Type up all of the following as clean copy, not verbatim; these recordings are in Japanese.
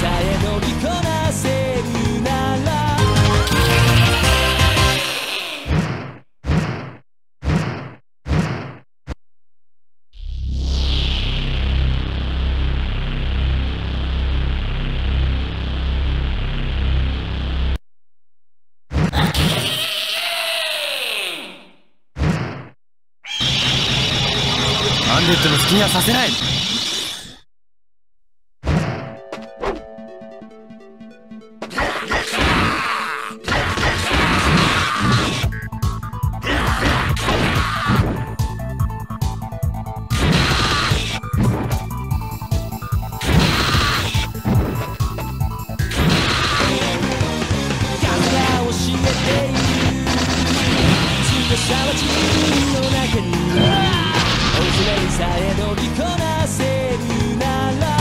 さえ乗りこなせるならアンデッドの好きにはさせない。 さは自分の中に恐れさえ乗りこなせるなら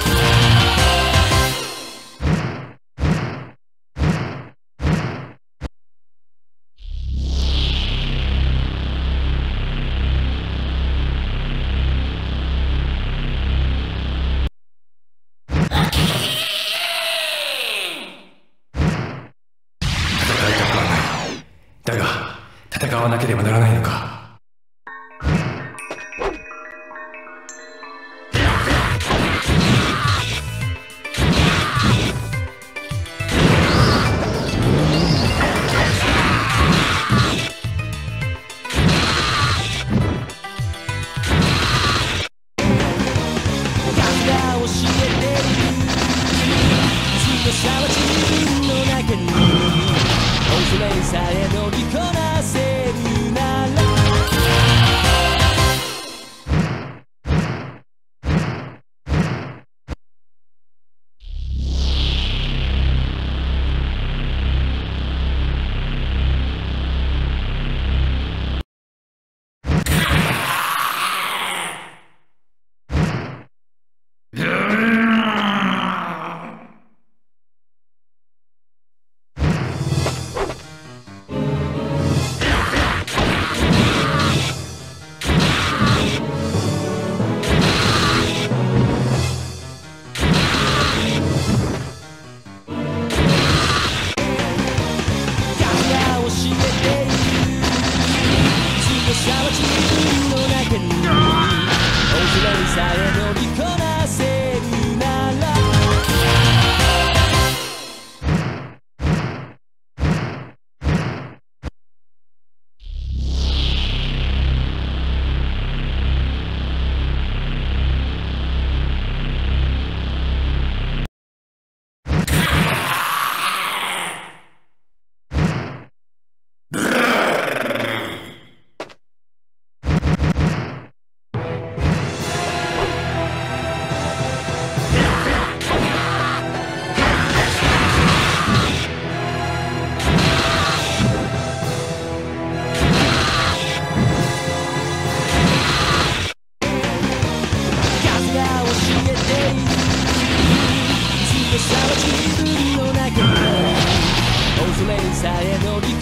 戦いたくはない。だが戦わなければならないのか。 さは自分の中に恐れさえ乗りこなせるならさは自分の中に恐れさえ乗りこなせるならさは自分の中に恐れさえ乗り